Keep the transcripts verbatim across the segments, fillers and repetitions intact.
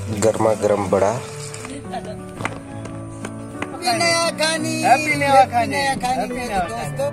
गर्मा गर्म बड़ा। नया खानी हैप्पी नया खानी नया खानी हैप्पी नया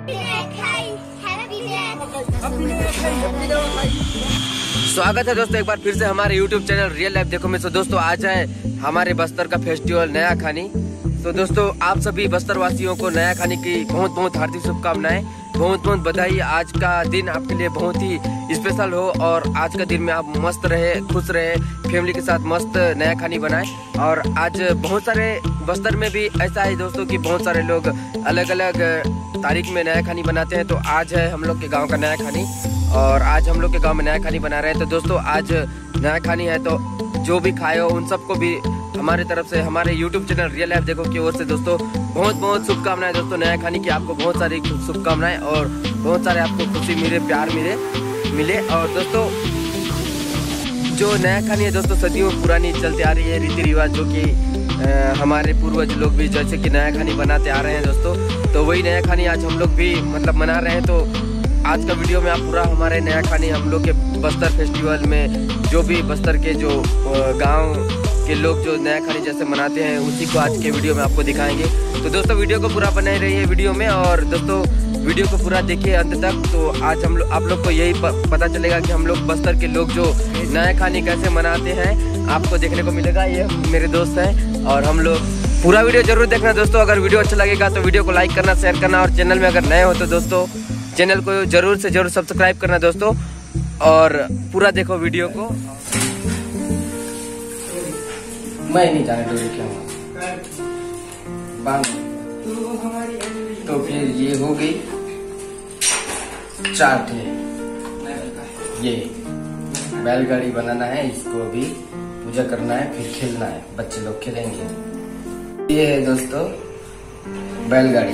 स्वागत है दोस्तों एक बार फिर से हमारे यूट्यूब चैनल रियल लाइफ देखो में। तो दोस्तों आज है हमारे बस्तर का फेस्टिवल नया खानी। तो दोस्तों आप सभी बस्तर वासियों को नया खानी की बहुत बहुत हार्दिक शुभकामनाएं, बहुत बहुत बधाई। आज का दिन आपके लिए बहुत ही स्पेशल हो और आज का दिन में आप मस्त रहे, खुश रहे, फैमिली के साथ मस्त नया खानी बनाए। और आज बहुत सारे बस्तर में भी ऐसा है दोस्तों कि बहुत सारे लोग अलग अलग तारीख में नया खानी बनाते हैं। तो आज है हम लोग के गांव का नया खानी और आज हम लोग के गांव में नया खानी बना रहे हैं। तो दोस्तों आज नया खानी है तो जो भी खाए हो उन सबको भी हमारे तरफ से, हमारे यूट्यूब चैनल रियल लाइफ देखो की ओर से दोस्तों बहुत बहुत शुभकामनाएं। दोस्तों नया खानी की आपको बहुत सारी शुभकामनाएं और बहुत सारे आपको खुशी मिले, प्यार मिले मिले और दोस्तों जो नया खानी है दोस्तों सदियों पुरानी चलती आ रही है रीति रिवाज, जो कि हमारे पूर्वज लोग भी जैसे कि नया खानी बनाते आ रहे हैं दोस्तों। तो वही नया खानी आज हम लोग भी मतलब मना रहे हैं। तो आज का वीडियो में आप पूरा हमारे नया खानी हम लोग के बस्तर फेस्टिवल में जो भी बस्तर के जो गांव के लोग जो नया खानी जैसे मनाते हैं उसी को आज के वीडियो में आपको दिखाएंगे। तो दोस्तों वीडियो को पूरा बनाए रहिए वीडियो में और दोस्तों वीडियो को पूरा देखिए अंत तक। तो आज हम लोग आप लोग को यही पता चलेगा कि हम लोग बस्तर के लोग जो नया खानी कैसे मनाते हैं आपको देखने को मिलेगा। ये मेरे दोस्त हैं और हम लोग पूरा वीडियो जरूर देखना दोस्तों। अगर वीडियो अच्छा लगेगा तो वीडियो को लाइक करना, शेयर करना और चैनल में अगर नए हो तो दोस्तों चैनल को जरूर से जरूर सब्सक्राइब करना दोस्तों और पूरा देखो वीडियो को। मैं नहीं जाने दूंगी क्या बांध। तो फिर ये हो गई चाट है, ये बैलगाड़ी बनाना है, इसको अभी पूजा करना है, फिर खेलना है, बच्चे लोग खेलेंगे। ये है दोस्तों बैलगाड़ी।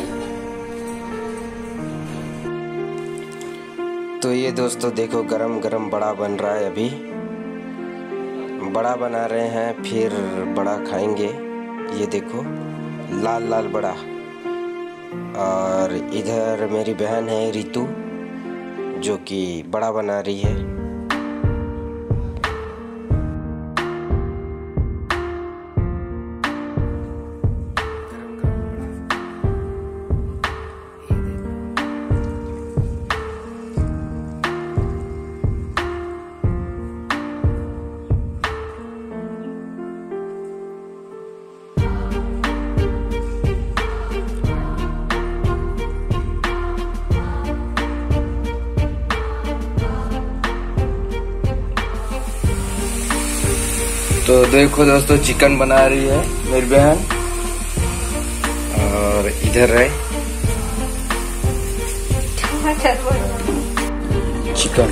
तो ये दोस्तों देखो गरम गरम बड़ा बन रहा है, अभी बड़ा बना रहे हैं, फिर बड़ा खाएंगे। ये देखो लाल लाल बड़ा। और इधर मेरी बहन है रितु जो कि बड़ा बना रही है। तो देखो दोस्तों चिकन बना रही है मेरी बहन और इधर है चिकन।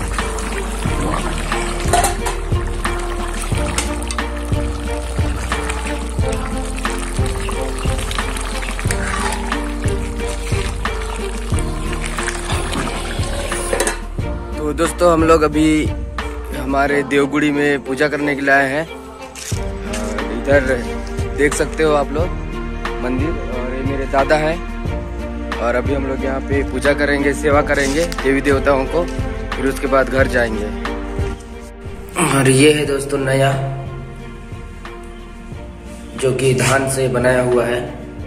तो दोस्तों हम लोग अभी हमारे देवगुड़ी में पूजा करने के लिए आए हैं। इधर देख सकते हो आप लोग मंदिर और ये मेरे दादा हैं और अभी हम लोग यहाँ पे पूजा करेंगे, सेवा करेंगे देवी देवताओं को, फिर उसके बाद घर जाएंगे। और ये है दोस्तों नया जो कि धान से बनाया हुआ है।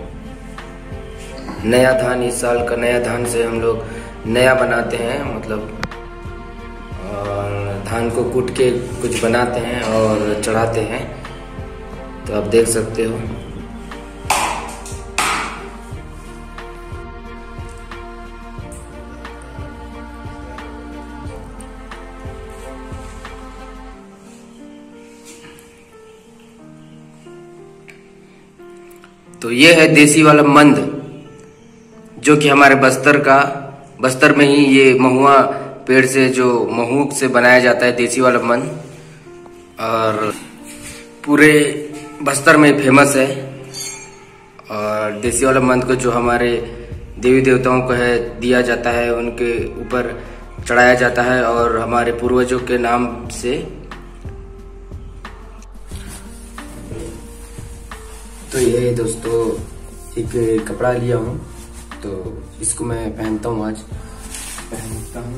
नया धान, इस साल का नया धान से हम लोग नया बनाते हैं, मतलब और धान को कूट के कुछ बनाते हैं और चढ़ाते हैं। तो आप देख सकते हो तो ये है देसी वाला मंद जो कि हमारे बस्तर का, बस्तर में ही ये महुआ पेड़ से जो महूक से बनाया जाता है देसी वाला मंद और पूरे बस्तर में फेमस है। और देसी वाला मंद को जो हमारे देवी देवताओं को है दिया जाता है, उनके ऊपर चढ़ाया जाता है और हमारे पूर्वजों के नाम से। तो ये दोस्तों एक कपड़ा लिया हूँ तो इसको मैं पहनता हूँ, आज पहनता हूँ।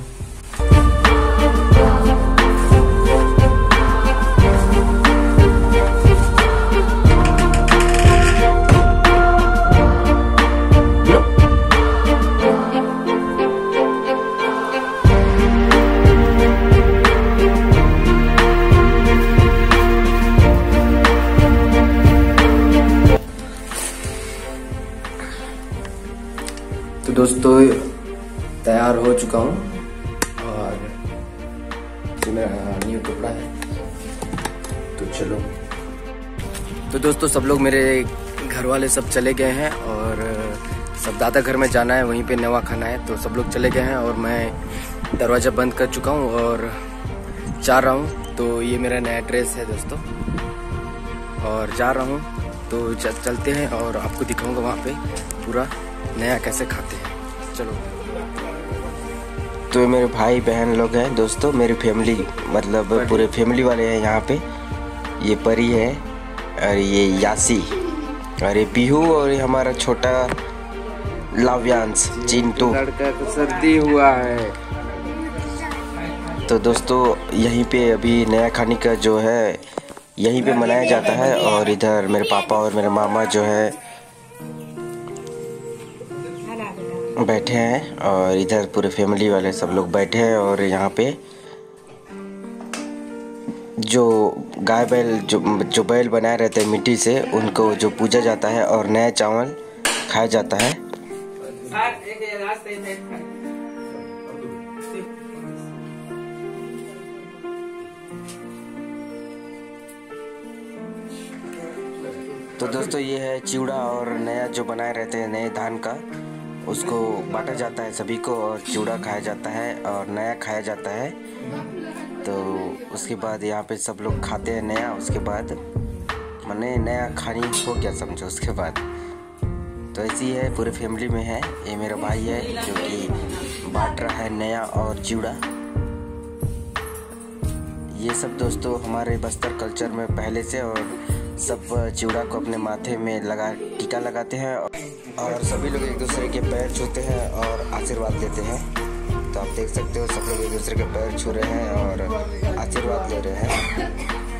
दोस्तों तैयार हो चुका हूँ और ये मेरा न्यू कपड़ा है। तो चलो। तो दोस्तों सब लोग मेरे घर वाले सब चले गए हैं और सब दादा घर में जाना है, वहीं पे नवा खाना है। तो सब लोग चले गए हैं और मैं दरवाज़ा बंद कर चुका हूँ और जा रहा हूँ। तो ये मेरा नया ड्रेस है दोस्तों और जा रहा हूँ। तो चलते हैं और आपको दिखाऊंगा वहाँ पे पूरा नया कैसे खाते हैं। चलो। तो मेरे भाई बहन लोग हैं दोस्तों, मेरी फैमिली मतलब पूरे फैमिली वाले हैं यहाँ पे। ये परी है और ये यासी और ये पीहू और ये हमारा छोटा लाव्यांश चिंटू। लड़का को सर्दी हुआ है। तो दोस्तों यहीं पे अभी नया खाने का जो है यहीं पे मनाया जाता है और इधर मेरे पापा और मेरे मामा जो है बैठे हैं और इधर पूरे फैमिली वाले सब लोग बैठे हैं। और यहाँ पे जो गाय बैल जो जो बैल बनाए रहते हैं मिट्टी से, उनको जो पूजा जाता है और नया चावल खाया जाता है। तो दोस्तों ये है चिवड़ा और नया जो बनाए रहते हैं नए धान का, उसको बांटा जाता है सभी को और चिवड़ा खाया जाता है और नया खाया जाता है। तो उसके बाद यहाँ पे सब लोग खाते हैं नया। उसके बाद मैंने नया खानी हो गया समझो। उसके बाद तो ऐसी है पूरे फैमिली में है। ये मेरा भाई है जो कि बांट रहा है नया और चिवड़ा। ये सब दोस्तों हमारे बस्तर कल्चर में पहले से, और सब चिवड़ा को अपने माथे में लगा टीका लगाते हैं और सभी लोग एक दूसरे के पैर छूते हैं और आशीर्वाद देते हैं। तो आप देख सकते हो सब लोग एक दूसरे के पैर छू रहे हैं और आशीर्वाद ले रहे हैं।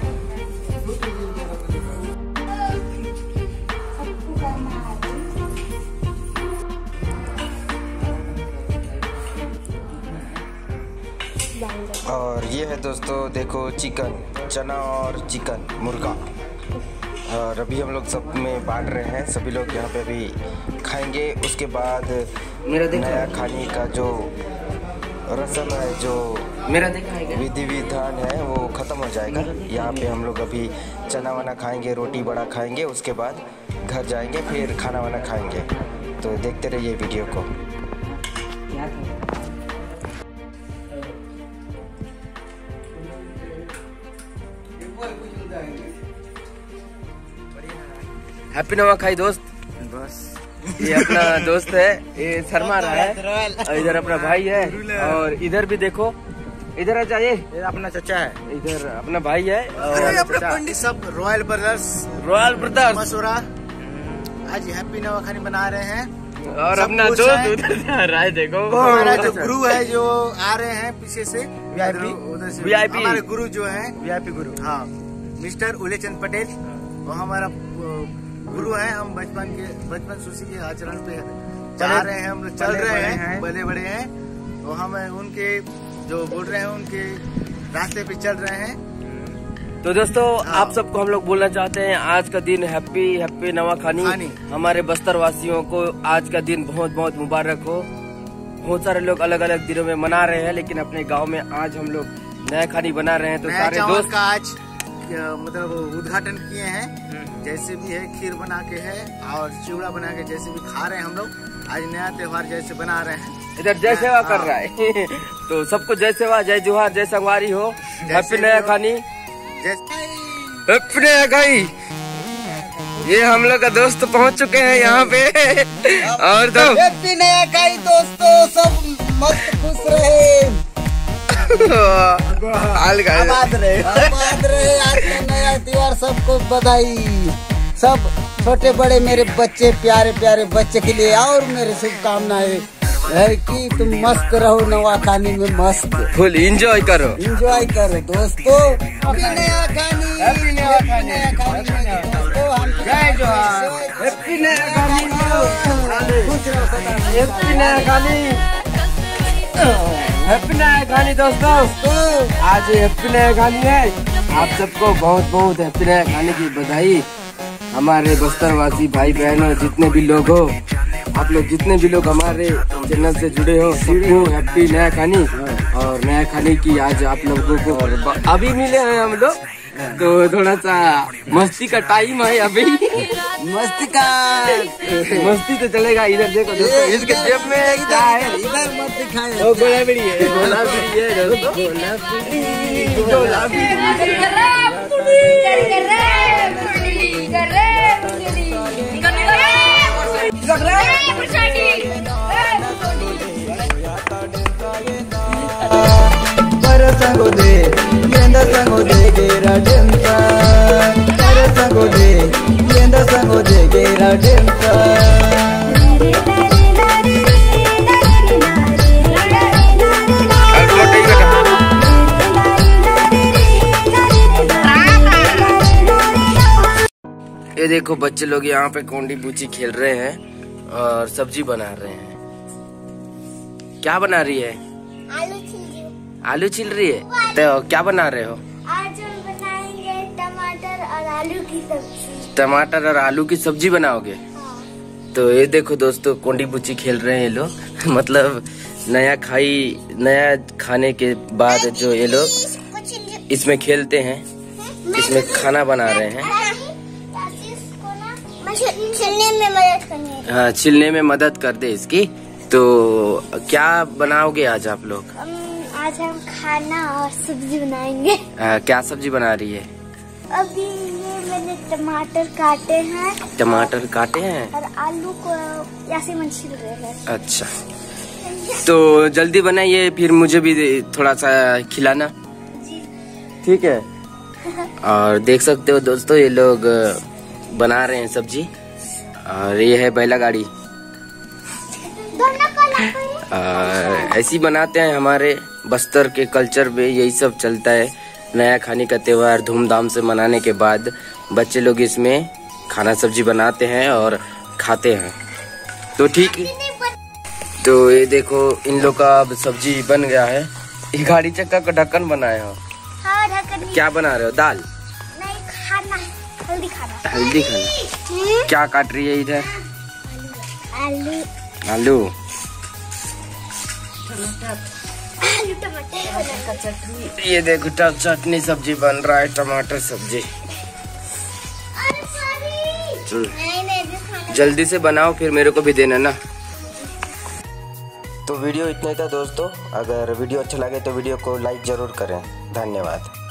और ये है दोस्तों देखो चिकन, चना और चिकन मुर्गा। और अभी हम लोग सब में बांट रहे हैं। सभी लोग यहाँ पे अभी खाएंगे। उसके बाद मेरा नया खाने का जो रस्म है, जो मेरा विधि विधान है, वो ख़त्म हो जाएगा। यहाँ पे हम लोग अभी चना वाना खाएंगे, रोटी बड़ा खाएंगे। उसके बाद घर जाएंगे, फिर खाना वाना खाएंगे। तो देखते रहिए वीडियो को। हैप्पी नवा खाई दोस्त। बस ये अपना दोस्त है, ये शर्मा रहा है। और इधर अपना भाई है और इधर भी देखो, इधर आ जाइए, अपना चचा है, इधर अपना भाई है और सब रॉयल ब्रदर्स रॉयल ब्रदर्स मसूरा आज हैप्पी नवा खानी बना रहे हैं। और अपना दोस्त उधर जा रहा है देखो। हमारा जो गुरु है जो आ रहे हैं पीछे से वीआईपी वीआईपी हमारे गुरु जो है वीआईपी गुरु, हाँ मिस्टर उलेचंद पटेल, वो हमारा गुरु है। हम बचपन के बचपन सुशी के आचरण पे जा रहे हैं, हम लोग चल रहे हैं, बड़े बड़े हैं। तो हम उनके जो बोल रहे हैं उनके रास्ते पे चल रहे हैं। तो दोस्तों आप सबको हम लोग बोलना चाहते हैं आज का दिन हैप्पी हैप्पी नवा खानी। हमारे बस्तर वासियों को आज का दिन बहुत बहुत मुबारक हो। बहुत सारे लोग अलग अलग दिनों में मना रहे हैं, लेकिन अपने गांव में आज हम लोग नया खानी बना रहे हैं। तो सारे दोस्त का आज मतलब उद्घाटन किए हैं। जैसे भी है खीर बना के है और चिवड़ा बना के जैसे भी खा रहे हैं हम लोग। आज नया त्योहार जैसे बना रहे हैं। इधर जय सेवा कर रहा है। तो सबको जय सेवा, जय जोहार, जय संगवारी हो। हैप्पी नया खानी, हैप्पी नया खाई। ये हम लोग का दोस्त पहुंच चुके हैं यहाँ पे। और तो हैप्पी नया खाई दोस्तों, सब मस्त खुश रहे, आबाद रहे, आबाद रहे। आज का नया त्योहार सबको बधाई। सब छोटे बड़े मेरे बच्चे, प्यारे प्यारे बच्चे के लिए और मेरे शुभकामनाएं है कि तुम मस्त रहो, नवा खानी में मस्त फुल एंजॉय करो, एंजॉय करो दोस्तों। हैप्पी नया खानी, हैप्पी नया खानी, जय जोहार, हैप्पी नया खानी, खुश रहो सदा, हैप्पी नया खानी, हैप्पी नया खानी दोस्तों। आज हैप्पी नया खानी है। आप सबको बहुत बहुत हैप्पी नया खानी की बधाई। हमारे बस्तर वासी भाई बहनों जितने भी लोग हो, आप लोग जितने भी लोग हमारे चैनल से जुड़े हो सबको हैप्पी नया खानी। और नया खानी की आज आप लोगों को और अभी मिले हैं हम लोग, तो थोड़ा सा मस्ती का टाइम है अभी। मस्ती का मस्ती तो चलेगा। इधर देखो दोस्तों, इसके जेब में क्या है? इधर मत दिखाएं। वो गोला बीड़ी है, गोला बीड़ी है दोस्तों, गोला बीड़ी, गोला संगो दे गेंदा संगो दे गेरा डेंसा तेरे संगो दे गेंदा संगो दे गेरा डेंसा। ये देखो बच्चे लोग यहाँ पे कोंडी बूची खेल रहे हैं और सब्जी बना रहे हैं। क्या बना रही है? आलू छिल आलू छिल रही है। तो क्या बना रहे हो? आज हम बनाएंगे टमाटर और आलू की सब्जी। टमाटर और आलू की सब्जी बनाओगे? हाँ। तो ये देखो दोस्तों, कोंडी बुच्ची खेल रहे हैं ये लोग। मतलब नया खाई नया खाने के बाद जो ये लोग इसमें खेलते हैं, इसमें खाना बना रहे हैं। छिलने में मदद करनी है। हाँ, छिलने में मदद कर दे इसकी। तो क्या बनाओगे आज आप लोग? आज हम खाना और सब्जी बनाएंगे। आ, क्या सब्जी बना रही है? अभी ये मैंने टमाटर काटे हैं। टमाटर काटे हैं और आलू को ऐसे मन छिल रहे हैं। अच्छा, तो जल्दी बनाइए, फिर मुझे भी थोड़ा सा खिलाना। जी ठीक है। और देख सकते हो दोस्तों, ये लोग बना रहे हैं सब्जी। और ये है बैला गाड़ी। और ऐसी बनाते हैं, हमारे बस्तर के कल्चर में यही सब चलता है। नया खाने का त्योहार धूमधाम से मनाने के बाद बच्चे लोग इसमें खाना सब्जी बनाते हैं और खाते हैं। तो ठीक है, तो ये देखो इन लोग का अब सब्जी बन गया है। ये गाड़ी चक्का का ढक्कन बनाए हो? हाँ, ढक्कन। क्या बना रहे हो? दाल? नहीं, खाना, हल्दी खाना। हल्दी खाना। क्या काट रही है इधर? आलू। आलू आलू टमाटर का चटनी। ये देखो टप चटनी सब्जी बन रहा है, टमाटर सब्जी। नहीं नहीं, जल्दी से बनाओ, फिर मेरे को भी देना ना। तो वीडियो इतना ही था दोस्तों। अगर वीडियो अच्छा लगे तो वीडियो को लाइक जरूर करें। धन्यवाद।